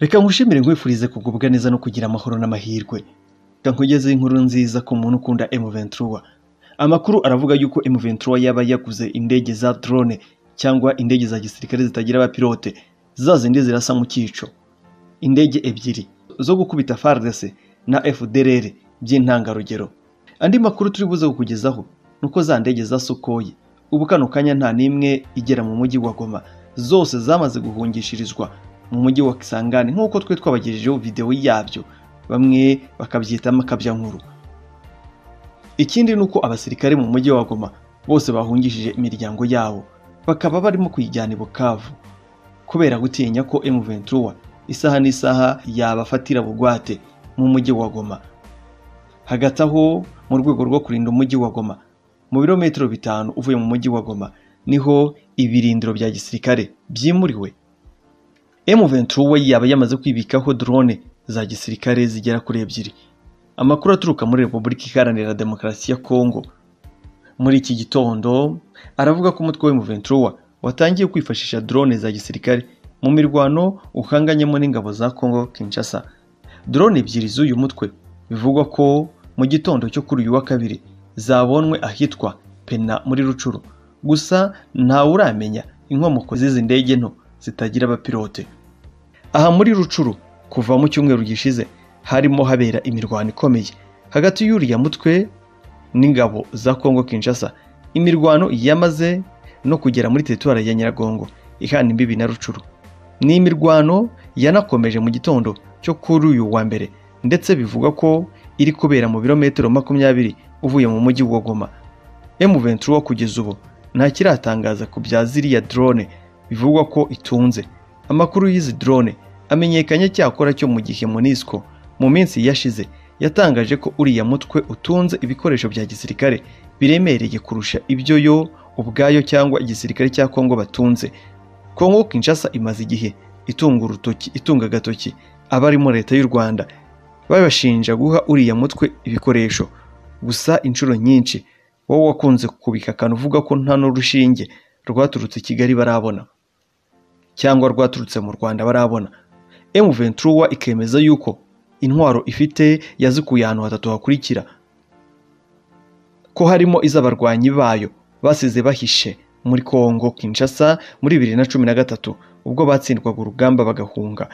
Reka nkushimire nkwifurize kugubwa neza no kugira amahoro n'amahirwe. Reka nkugeze inkuru nziza ku muntu ukunda M23. Amakuru aravuga yuko M23 yaba yaguze indege za drone cyangwa indege za gisirikare zitagira abapilote zazindi zirasa mu cyico. Indege ebyiri zo gukubita Fardc na FDLR by'intangarugero. Andi makuru turi buze kukugezaho nuko za ndege za Sukhoi ubu kano kanya nta nimwe igera mu mujyi wa Goma, zose zamaze guhungishirizwa mu mujyi wa Kisangani nkuko twe twabagejejeho video yabyo, bamwe bakabyita makabya nkuru. Ikindi nuko abasirikare mu mujyi wa Goma bose bahungishije imiryango yabo, bakaba barimo kuyijyana i Bukavu kubera gutinya ko M23 isaha n'isaha yabafatira bugwate mu mujyi wa Goma. Hagati aho mu rwego rwo kurinda umujyi wa Goma, mu birometero 5 uvuye mu mujyi wa Goma niho ibirindiro bya gisirikare byimuriwe. M23 yaba yamaze kwibikaho drone za gisirikare zigera kuri 2. Amakuru aturuka muri Repubulika Iharanira Demokarasi ya Kongo muri iki gitondo aravuga ko umutwe wa M23 watangiye kwifashisha drone za gisirikare mu mirwano uhanganyemo n'ingabo za Kongo Kinshasa. Drone 2 z'uyu mutwe bivugwa ko mu gitondo cyo kuri uyu wa kabiri zabonwe ahitwa Pena muri Rucuru, gusa nta uramenya inkomoko z'izi ndege nto zitagira abapilote. Aha muri Rucuru kuva mu cyumweru gishize harimo habera imirwano ikomeye hagati y'uriya mutwe n'ingabo za Kongo Kinshasa. Imirwano yamaze no kugera muri teritwari ya Nyiragongo ihana imbibi na Rucuru. Ni imirwano yanakomeje mu gitondo cyo kuri uyu wa mbere, ndetse bivuga ko iri kubera mu birometero 20 uvuye mu mujyi wa Goma. M23 kugeza ubu nta kiratangaza ku bya ziriya drone bivugwa ko itunze. Amakuru y'izi drone amenyekanye cyakora cyo mu gihe MONUSCO mu minsi yashize yatangaje ko uriya mutwe utunze ibikoresho bya gisirikare biremereye kurusha ibyo yo ubwayo cyangwa igisirikare cya Kongo batunze. Kongo Kinshasa imaze igihe itunga agatoki abarimo leta y'u Rwanda babashinja guha uriya mutwe ibikoresho, gusa inshuro nyinshi wowe wakunze kubikakana uvuga ko nta n'urushinge rwaturutse Kigali barabona cyangwa rwaturutse mu Rwanda barabona. M23 ikemeza yuko intwaro ifite yazikuye ahantu hatatu hakurikira, ko harimo iz'abarwanyi bayo basize bahishe muri Kongo Kinshasa muri 2013 ubwo batsindwaga urugamba bagahunga.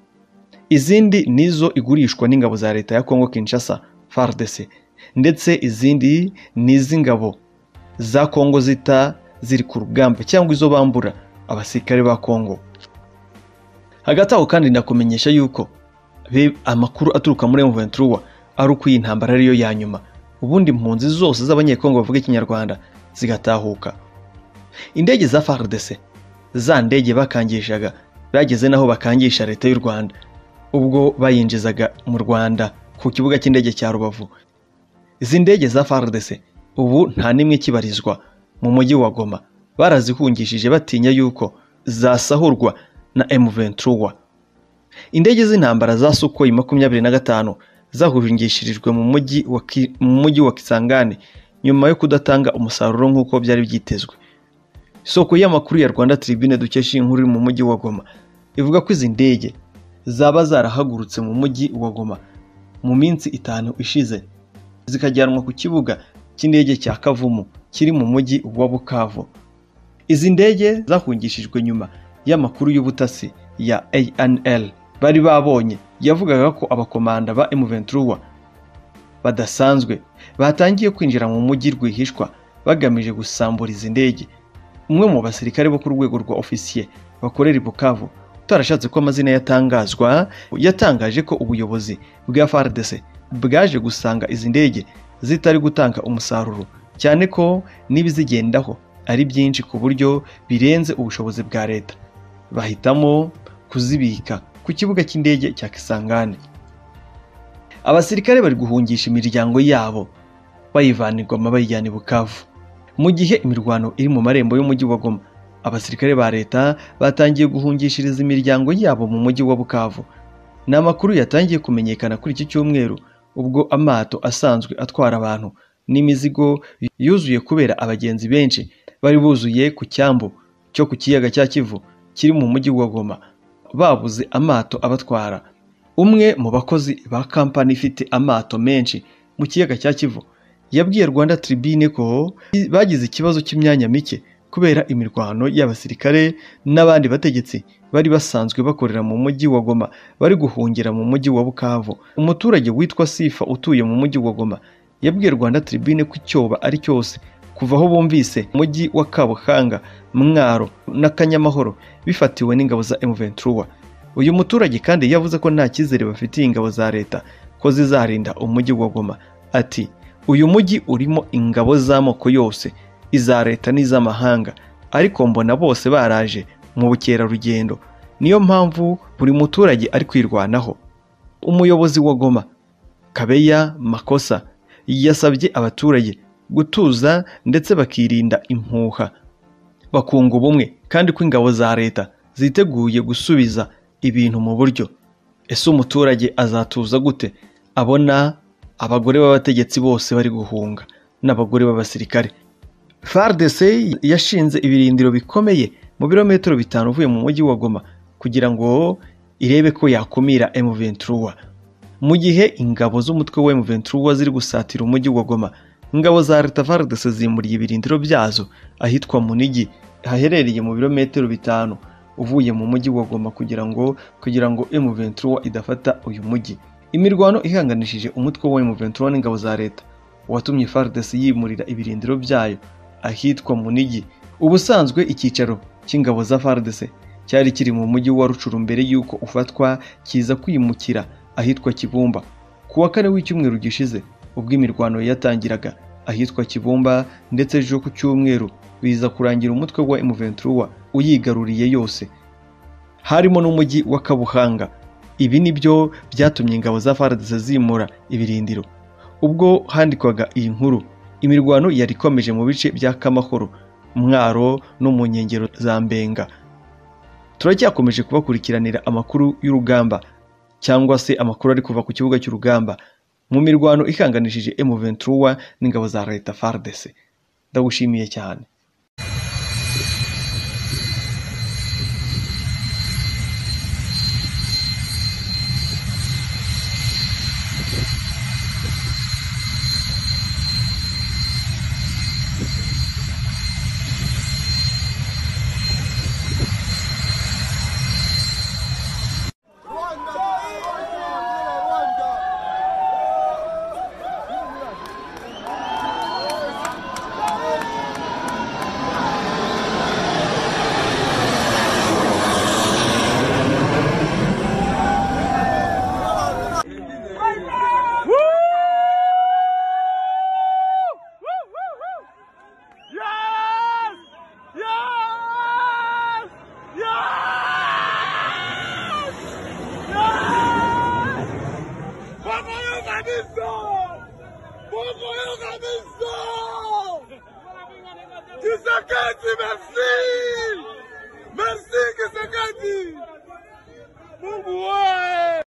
Izindi nizo igurishwa n'ingabo za leta ya Kongo Kinshasa Fardc, ndetse izindi n'iz'ingabo za Kongo ziri ku rugamba cyangwa izo bambura abasirikare ba Kongo. Hagati aho kandi ndakumenyesha yuko amakuru aturuka muri M23 ari uko iyi ntambara ariyo ya nyuma, ubundi impunzi zose z'abanyekongo bavuga ikinyarwanda zigatahuka. Indege za Fardc, za ndege bakangishaga, bageze naho bakangisha leta y'u Rwanda ubwo bayinjizaga mu Rwanda ku kibuga cy'indege cya Rubavu. Izi ndege za Fardc ubu nta nimwe kibarizwa mu mujyi wa Goma, barazihungishije batinya yuko zasahurwa na M23. Indege z'intambara za Sukhoi 25 zahungishirijwe mu mujyi wa Kisangani nyuma yo kudatanga umusaruro nk'uko byari byitezwe. Isoko y'amakuru ya Rwanda Tribune dukesha inkuru mu mujyi wa Goma ivuga ko izi ndege zaba zarahagurutse mu mujyi wa Goma mu minsi 5 ishize zikajyanwa ku kibuga cy'indege cya Kavumu kiri mu mujyi wa Bukavu. Izi ndege zahungishijwe nyuma y'amakuru y'ubutasi ya ANL bari babonye yavugaga ko abakomanda ba M23 badasanzwe batangiye kwinjira mu mujyi rwihishwa bagamije gusambura izi ndege. Umwe mu basirikare bo ku rwego rwa officier bakorera i Bukavu utarashatse ko amazina yatangazwa yatangaje ko ubuyobozi bwa Fardc bwaje gusanga izi ndege zitari gutanga umusaruro, cyane ko nibizigendaho ari byinshi ku buryo birenze ubushobozi bwa leta, bahitamo kuzibika ku kibuga cy'indege cya Kisangani. Abasirikare bari guhungisha imiryango yabo bayivana i Goma bayijyana i Bukavu. Mu gihe imirwano iri mu marembo y'umujyi wa Goma, abasirikare ba leta batangiye guhungishiriza imiryango yabo mu mujyi wa Bukavu. N'amakuru yatangiye kumenyekana kuri iki cyumweru ubwo amato asanzwe atwara abantu n'imizigo yuzuye kubera abagenzi benshi bari buzuye ku cyambu cyo ku kiyaga cya Kivu kiri mu mujyi wa Goma. babuze amato abatwara. Umwe mu bakozi ba kampani ifite amato menshi mu kiyaga cya Kivu yabwiye Rwanda Tribune ko bagize ikibazo cy'imyanya mike kubera imirwano y'abasirikare n'abandi bategetsi bari basanzwe bakorera mu mujyi wa Goma bari guhungira mu mujyi wa Bukavu. Umuturage witwa Sifa utuye mu mujyi wa Goma yabwiye Rwanda Tribune ko icyoba ari cyose kuva aho bumvise umujyi wa Kabuhanga, Mwaro na Kanyamahoro bifatiwe n'ingabo za M23. Uyu muturage kandi yavuze ko nta cyizere bafitiye ingabo za leta ko zizarinda umujyi wa Goma. Ati uyu mujyi urimo ingabo z'amoko yose, iza leta n'iz'amahanga, ariko mbona bose baraje mu bukerarugendo, niyo mpamvu buri muturage ari kwirwanaho. Umuyobozi wa Goma Kabeya Makosa yasabye abaturage gutuza ndetse bakirinda impuha, bakunga ubumwe kandi ko ingabo za leta ziteguye gusubiza ibintu mu buryo. Ese umuturage azatuza gute abona abagore b'abategetsi bose bari guhunga n'abagore b'abasirikare? Fardc yashinze ibirindiro bikomeye mu birometero 5 uvuye mu mujyi wa Goma kugira ngo irebe ko yakumira M23. Mu gihe ingabo z'umutwe wa M23 ziri gusatira umujyi wa Goma, ingabo za leta Fardc zimuriye ibirindiro byazo ahitwa Umujyi haherereye mu birometero 5 uvuye mu mujyi wa Goma kugira ngo M23 idafata uyu mujyi. Imirwano ihanganishije umutwe wa M23 n'ingabo za leta watumye Fardc yimurira ibirindiro byayo ahitwa Umujyi. Ubusanzwe icyicaro cy'ingabo za Fardc cyari kiri mu mujyi wa Rucuru mbere yuko ufatwa kiza kwimukira ahitwa Kibumba. Kuwa kane w'icyumweru gishize ubwo imirwano yatangiraga ahitwa Kibumba, ndetse ejo ku cyumweru biza kurangira umutwe wa M23 uyigaruriye yose, harimo n'umujyi wa Kabuhanga. Ibi nibyo byatumye ingabo za Fardc zimura ibirindiro. Ubwo handikwaga iyi nkuru, imirwano yari ikomeje mu bice bya Kamahoro, Mwaro no mu nkengero za Mbenga. Turacyakomeje kubakurikiranira amakuru y'urugamba cyangwa se amakuru ari kuva ku kibuga cy'urugamba mu mirwano ihanganishije M23 n'ingabo za leta Fardc. Ndagushimiye cyane. Tshisekedi, merci! Merci Tshisekedi! Mungu wewe!